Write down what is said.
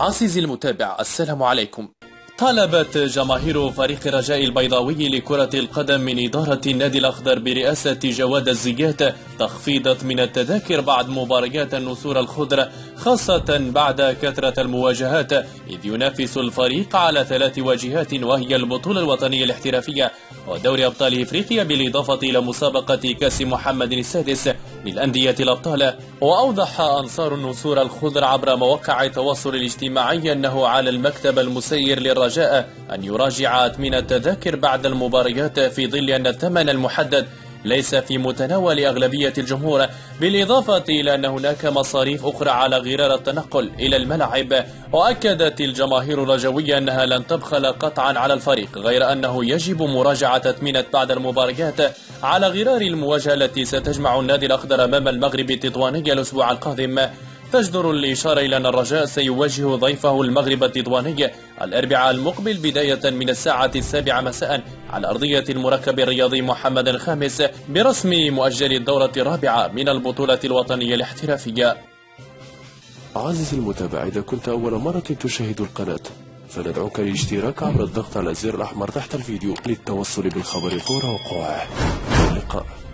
عزيزي المتابع، السلام عليكم. طالبت جماهير فريق رجاء البيضاوي لكرة القدم من إدارة النادي الأخضر برئاسة جواد الزيات تخفيض من التذاكر بعد مباريات النسور الخضر، خاصة بعد كثرة المواجهات، إذ ينافس الفريق على 3 واجهات، وهي البطولة الوطنية الاحترافية ودوري أبطال إفريقيا، بالإضافة إلى مسابقة كأس محمد السادس للأندية الأبطال. وأوضح أنصار النسور الخضر عبر مواقع التواصل الاجتماعي أنه على المكتب المسير للرجاء أن يراجع أثمن التذاكر بعد المباريات، في ظل أن الثمن المحدد ليس في متناول أغلبية الجمهور، بالإضافة إلى أن هناك مصاريف أخرى على غرار التنقل إلى الملاعب. وأكدت الجماهير الرجوية أنها لن تبخل قطعا على الفريق، غير أنه يجب مراجعة أثمنة بعد المباريات على غرار المواجهة التي ستجمع النادي الأخضر أمام المغرب التطواني الأسبوع القادم. تجدر الإشارة إلى أن الرجاء سيواجه ضيفه المغرب التطواني الأربعاء المقبل بداية من الساعة 7 مساء على أرضية المركب الرياضي محمد الخامس، برسم مؤجل الدورة الرابعة من البطولة الوطنية الاحترافية. عزيزي المتابع، إذا كنت أول مرة تشاهد القناة فندعوك للاشتراك عبر الضغط على الزر الأحمر تحت الفيديو للتوصل بالخبر فور وقوعه. اللقاء.